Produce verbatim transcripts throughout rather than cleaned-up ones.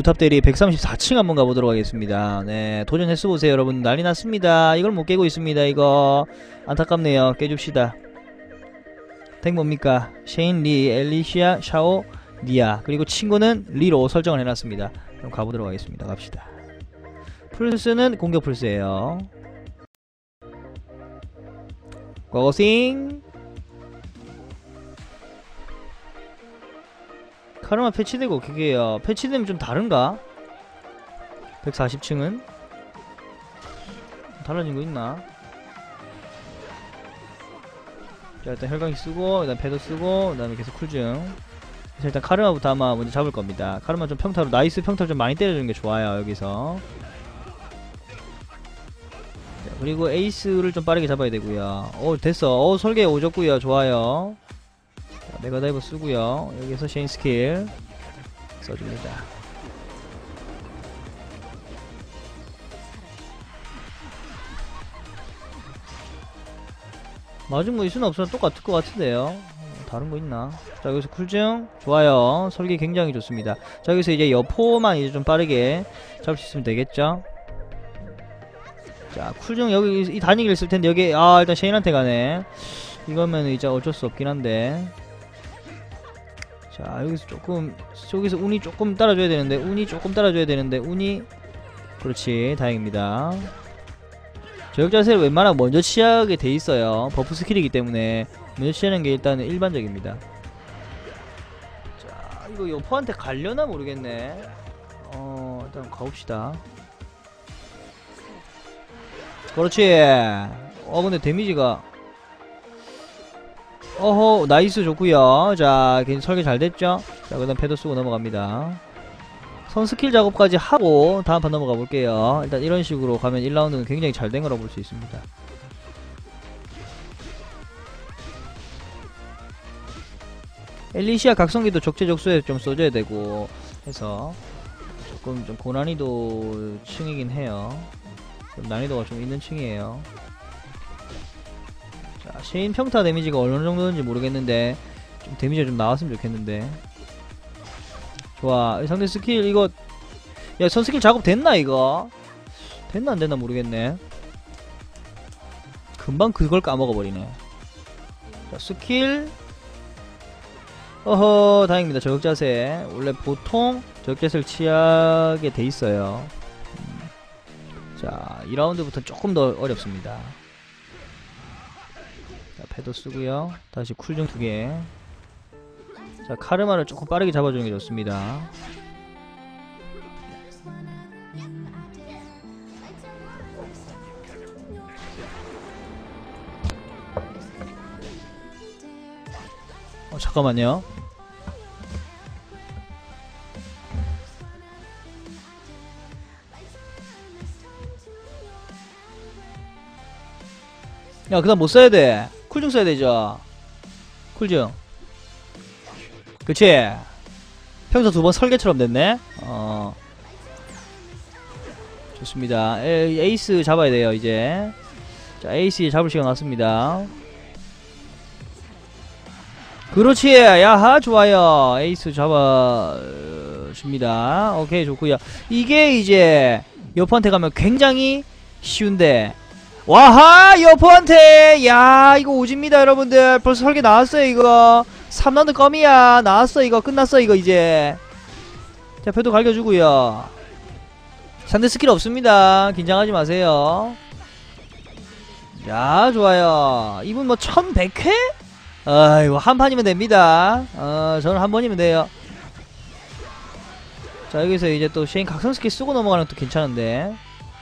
무탑 대리 백삼십사 층 한번 가보도록 하겠습니다. 네, 도전했어보세요 여러분. 난리 났습니다. 이걸 못 깨고 있습니다. 이거 안타깝네요. 깨줍시다. 덱 뭡니까? 셰인, 리, 엘리시아, 샤오, 니아, 그리고 친구는 리로 설정을 해놨습니다. 그럼 가보도록 하겠습니다. 갑시다. 플스는 공격 플스예요. 고고싱. 카르마 패치되고 그게요. 패치되면 좀 다른가? 백사십 층은 달라진 거 있나? 자, 일단 혈강이 쓰고, 일단 패도 쓰고, 그 다음에 계속 쿨증. 그래서 일단 카르마부터 아마 먼저 잡을 겁니다. 카르마 좀 평타로, 나이스 평타로 좀 많이 때려주는 게 좋아요, 여기서. 자, 그리고 에이스를 좀 빠르게 잡아야 되고요. 오, 됐어. 오, 설계 오졌고요. 좋아요. 자, 메가다이버 쓰고요. 여기서 셰인 스킬 써줍니다. 맞은 거 있으나 없으나 똑같을 것 같은데요. 다른 거 있나? 자, 여기서 쿨증 좋아요. 설계 굉장히 좋습니다. 자, 여기서 이제 여포만 이제 좀 빠르게 잡을 수 있으면 되겠죠. 자, 쿨증 여기 이 단위기를 쓸 텐데 여기 아 일단 셰인한테 가네. 이거면 이제 어쩔 수 없긴 한데. 자, 여기서 조금 저기서 운이 조금 따라줘야 되는데 운이 조금 따라줘야 되는데 운이 그렇지 다행입니다. 저격자세를 웬만하면 먼저 취하게 돼있어요. 버프 스킬이기 때문에 먼저 취하는 게 일단은 일반적입니다. 자, 이거 여포한테 갈려나 모르겠네. 어, 일단 가봅시다. 그렇지. 어, 근데 데미지가 어허, 나이스 좋구요. 자, 괜히 설계 잘 됐죠? 자, 그 다음 패도 쓰고 넘어갑니다. 선 스킬 작업까지 하고 다음 판 넘어가 볼게요. 일단 이런 식으로 가면 일 라운드는 굉장히 잘 된 거라고 볼 수 있습니다. 엘리시아 각성기도 적재적소에 좀 써줘야 되고 해서 조금 좀 고난이도 층이긴 해요. 좀 난이도가 좀 있는 층이에요. 자, 셰인 평타 데미지가 어느 정도인지 모르겠는데 좀 데미지가 좀 나왔으면 좋겠는데. 좋아. 상대 스킬 이거 야, 선 스킬 작업 됐나 이거? 됐나 안 됐나 모르겠네. 금방 그걸 까먹어버리네. 자, 스킬 어허 다행입니다. 저격자세 원래 보통 저격자세를 취하게 돼있어요. 음. 자, 이 라운드부터 조금 더 어렵습니다. 자, 패도 쓰고요. 다시 쿨중 두개. 자, 카르마를 조금 빠르게 잡아주는 게 좋습니다. 어, 잠깐만요. 야, 그 다음 뭐 써야 돼? 쿨중 써야 되죠? 쿨중. 그치? 평소 두 번 설계처럼 됐네? 어. 좋습니다. 에, 에이스 잡아야 돼요, 이제. 자, 에이스 잡을 시간 왔습니다. 그렇지! 야하, 좋아요. 에이스 잡아줍니다. 오케이, 좋구요. 이게 이제, 여포한테 가면 굉장히 쉬운데. 와하! 여포한테! 야, 이거 오집니다, 여러분들. 벌써 설계 나왔어요, 이거. 삼 라운드 껌이야. 나왔어 이거. 끝났어 이거 이제. 자, 표도 갈겨주고요. 상대 스킬 없습니다. 긴장하지 마세요. 야, 좋아요. 이분 뭐 천백 회? 아이고, 한 판이면 됩니다. 어, 저는 한 번이면 돼요. 자, 여기서 이제 또 셰인 각성 스킬 쓰고 넘어가는 것도 괜찮은데.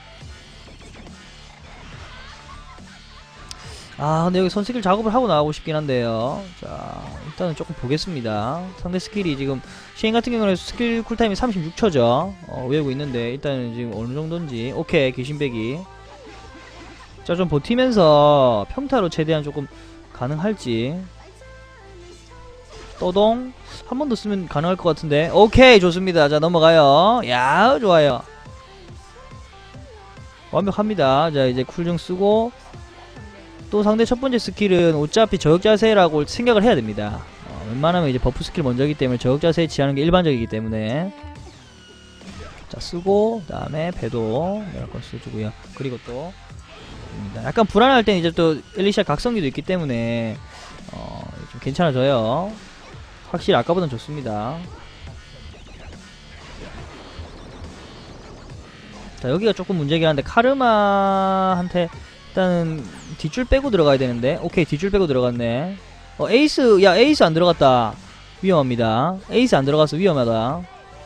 아, 근데 여기 선스킬 작업을 하고 나가고 싶긴 한데요. 자, 일단은 조금 보겠습니다. 상대 스킬이 지금 셰인 같은 경우는 스킬 쿨타임이 삼십육 초죠. 어, 외우고 있는데 일단은 지금 어느 정도인지. 오케이, 귀신배기. 자, 좀 버티면서 평타로 최대한 조금 가능할지. 또동 한 번 더 쓰면 가능할 것 같은데. 오케이, 좋습니다. 자, 넘어가요. 야, 좋아요. 완벽합니다. 자, 이제 쿨중 쓰고. 또 상대 첫 번째 스킬은 어차피 저격자세라고 생각을 해야 됩니다. 어, 웬만하면 이제 버프 스킬 먼저이기 때문에 저격자세에 취하는 게 일반적이기 때문에. 자 쓰고 그 다음에 배도 여러 건 써주고요. 그리고 또 약간 불안할 땐 이제 또 엘리샤 각성기도 있기 때문에 어, 좀 괜찮아져요. 확실히 아까보단 좋습니다. 자 여기가 조금 문제긴 한데 카르마한테 일단은 뒷줄 빼고 들어가야 되는데 오케이 뒷줄 빼고 들어갔네. 어 에이스 야 에이스 안 들어갔다. 위험합니다. 에이스 안 들어가서 위험하다.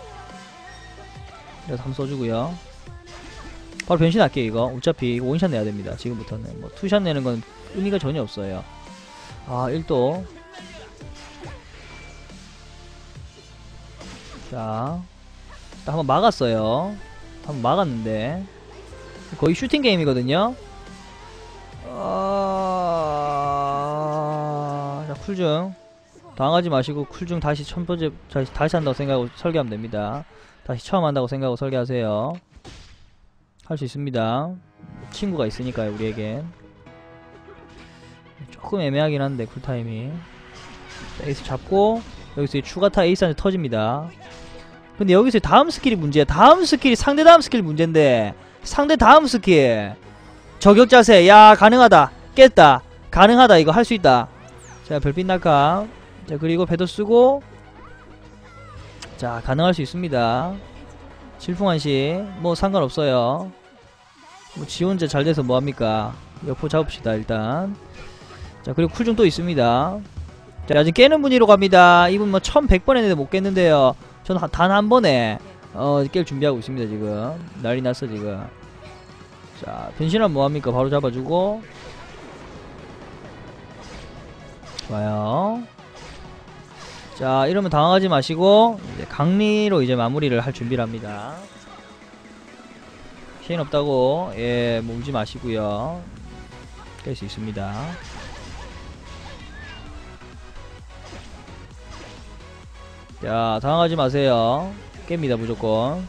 그래서 한번 써주고요. 바로 변신할게요. 이거 어차피 원샷 내야 됩니다. 지금부터는 뭐 투샷 내는 건 의미가 전혀 없어요. 아 일 도 자 한번 막았어요. 한번 막았는데 거의 슈팅 게임이거든요. 아... 자 쿨중 당하지 마시고 쿨중 다시 첫 번째 다시, 다시 한다고 생각하고 설계하면 됩니다. 다시 처음 한다고 생각하고 설계하세요. 할 수 있습니다. 친구가 있으니까요 우리에겐. 조금 애매하긴 한데 쿨타임이. 에이스 잡고 여기서 추가타 에이스한테 터집니다. 근데 여기서 다음 스킬이 문제야. 다음 스킬이 상대 다음 스킬 문제인데 상대 다음 스킬 저격 자세. 야 가능하다. 깼다. 가능하다. 이거 할 수 있다. 자 별빛 낙하. 자 그리고 배도 쓰고 자 가능할 수 있습니다. 질풍한시 뭐 상관없어요. 뭐 지 혼자 잘돼서 뭐합니까. 여포 잡읍시다 일단. 자 그리고 쿨중 또 있습니다. 자 아직 깨는 분위로 갑니다. 이분 뭐 천백 번 했는데 못 깼는데요. 저는 단 한 번에 어 깰 준비하고 있습니다 지금. 난리 났어 지금. 자 변신하면 뭐합니까. 바로 잡아주고 좋아요. 자 이러면 당황하지 마시고 이제 강리로 이제 마무리를 할 준비를 합니다. 피해는 없다고 예 뭐 울지 마시고요. 깰 수 있습니다. 자 당황하지 마세요. 깹니다 무조건.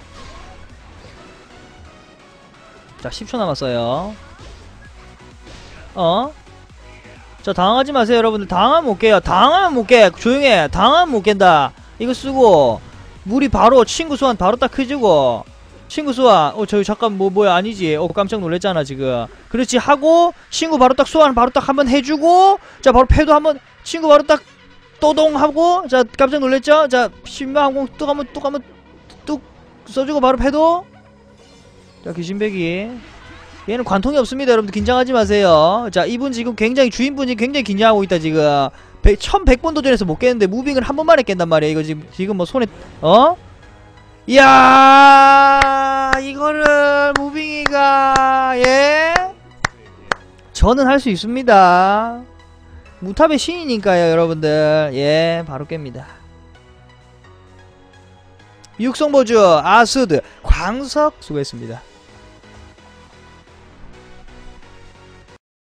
자 십 초 남았어요. 어? 자 당황하지 마세요 여러분들. 당하면 못 깨요. 당하면 못 깨. 조용해. 당하면 못 깬다. 이거 쓰고 물이 바로 친구 소환 바로 딱 해주고 친구 소환 어 저기 잠깐 뭐 뭐야 아니지. 어 깜짝 놀랐잖아 지금. 그렇지 하고 친구 바로 딱 소환 바로 딱 한번 해주고 자 바로 패도 한번 친구 바로 딱 또동 하고 자 깜짝 놀랬죠. 자 신망항공 뚝 한번 뚝 한번 뚝 써주고 바로 패도. 자 귀신배기 얘는 관통이 없습니다 여러분들. 긴장하지 마세요. 자 이분 지금 굉장히 주인분이 굉장히 긴장하고 있다 지금. 천백 번 도전해서 못 깼는데 무빙을 한 번만에 깬단 말이야. 이거 지금 지금 뭐 손에 어? 이야 이거를 무빙이가 예? 저는 할 수 있습니다. 무탑의 신이니까요 여러분들. 예 바로 깹니다. 육성보주 아스드 광석 수고했습니다.